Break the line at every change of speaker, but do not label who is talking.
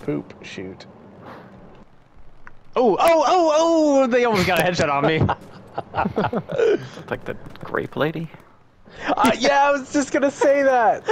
poop shoot.
Oh! They almost got a headshot on me.
Like the grape lady.
Yeah, I was just gonna say that.